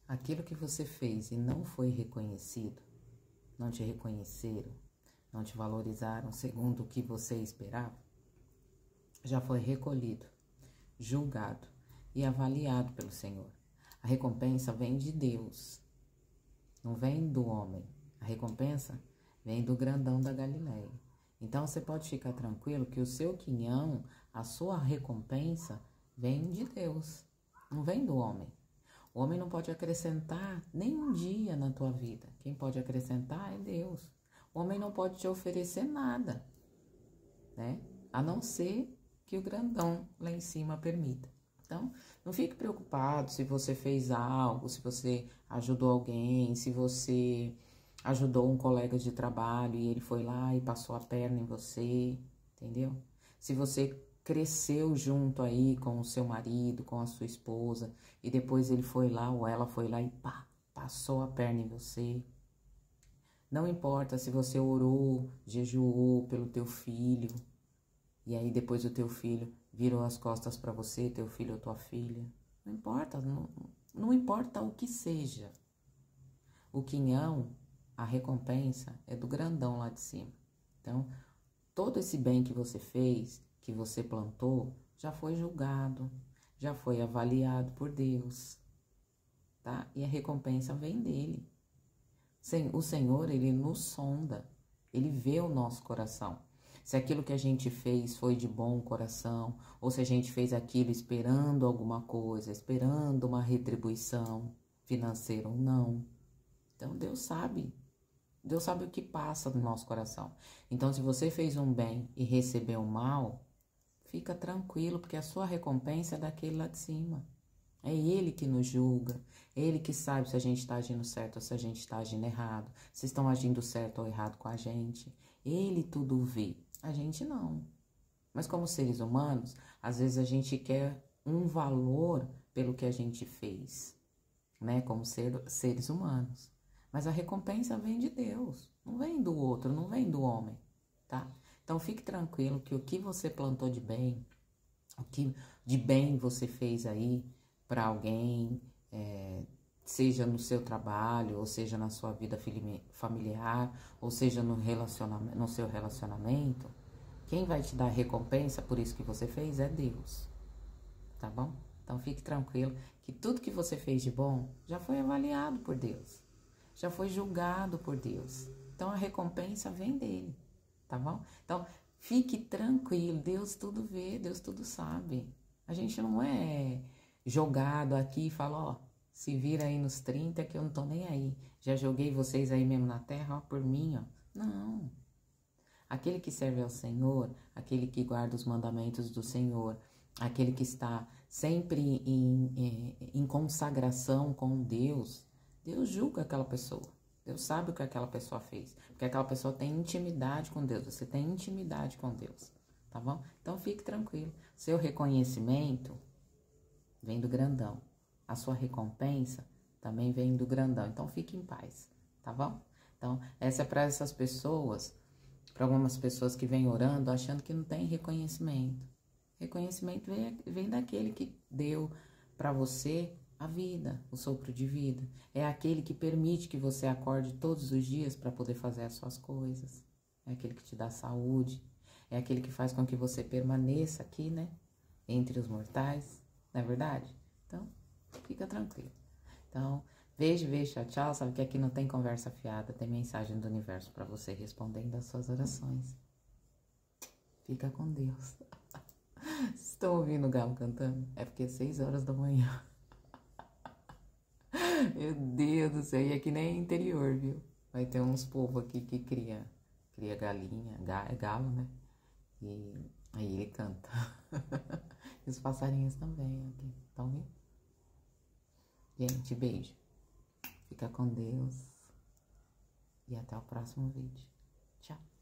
aquilo que você fez e não foi reconhecido, não te reconheceram, não te valorizaram segundo o que você esperava, já foi recolhido, julgado e avaliado pelo Senhor. A recompensa vem de Deus, não vem do homem. A recompensa vem do grandão da Galileia. Então você pode ficar tranquilo que o seu quinhão, a sua recompensa, vem de Deus, não vem do homem. O homem não pode acrescentar nem um dia na tua vida. Quem pode acrescentar é Deus. O homem não pode te oferecer nada, né? A não ser que o grandão lá em cima permita. Então, não fique preocupado se você fez algo, se você ajudou alguém, se você ajudou um colega de trabalho e ele foi lá e passou a perna em você, entendeu? Se você cresceu junto aí com o seu marido, com a sua esposa, e depois ele foi lá ou ela foi lá e pá, passou a perna em você. Não importa se você orou, jejuou pelo teu filho, e aí depois o teu filho virou as costas para você, teu filho ou tua filha. Não importa, não importa o que seja. O quinhão, a recompensa é do grandão lá de cima. Então, todo esse bem que você fez, que você plantou, já foi julgado, já foi avaliado por Deus, tá? E a recompensa vem dele. O Senhor, ele nos sonda, ele vê o nosso coração. Se aquilo que a gente fez foi de bom coração, ou se a gente fez aquilo esperando alguma coisa, esperando uma retribuição financeira ou não. Então, Deus sabe o que passa no nosso coração. Então, se você fez um bem e recebeu um mal, fica tranquilo, porque a sua recompensa é daquele lá de cima. É Ele que nos julga, é Ele que sabe se a gente está agindo certo ou se a gente está agindo errado, se estão agindo certo ou errado com a gente. Ele tudo vê, a gente não. Mas como seres humanos, às vezes a gente quer um valor pelo que a gente fez, né? Como seres humanos. Mas a recompensa vem de Deus, não vem do outro, não vem do homem, tá? Então fique tranquilo que o que você plantou de bem, o que de bem você fez aí para alguém, seja no seu trabalho, ou seja na sua vida familiar, ou seja no seu relacionamento, quem vai te dar recompensa por isso que você fez é Deus, tá bom? Então fique tranquilo que tudo que você fez de bom já foi avaliado por Deus, já foi julgado por Deus. Então a recompensa vem dele, tá bom? Então fique tranquilo, Deus tudo vê, Deus tudo sabe. A gente não é jogado aqui e fala, ó, se vira aí nos 30 que eu não tô nem aí. Já joguei vocês aí mesmo na terra, ó, por mim, ó. Não. Aquele que serve ao Senhor, aquele que guarda os mandamentos do Senhor, aquele que está sempre em consagração com Deus, Deus julga aquela pessoa. Deus sabe o que aquela pessoa fez. Porque aquela pessoa tem intimidade com Deus. Você tem intimidade com Deus. Tá bom? Então fique tranquilo. Seu reconhecimento vem do grandão. A sua recompensa também vem do grandão. Então fique em paz. Tá bom? Então essa é para essas pessoas, para algumas pessoas que vêm orando achando que não tem reconhecimento. Reconhecimento vem daquele que deu para você a vida, o sopro de vida. É aquele que permite que você acorde todos os dias para poder fazer as suas coisas. É aquele que te dá saúde. É aquele que faz com que você permaneça aqui, né? Entre os mortais. Não é verdade? Então, fica tranquilo. Então, beijo, tchau, tchau. Sabe que aqui não tem conversa fiada, tem mensagem do universo para você respondendo as suas orações. Fica com Deus. Estão ouvindo o galo cantando? É porque é 6 horas da manhã. Meu Deus do céu, e aqui nem é interior, viu? Vai ter uns povos aqui que cria galinha, é galo, né? E aí ele canta. E os passarinhos também aqui, estão vendo? Gente, beijo. Fica com Deus. E até o próximo vídeo. Tchau.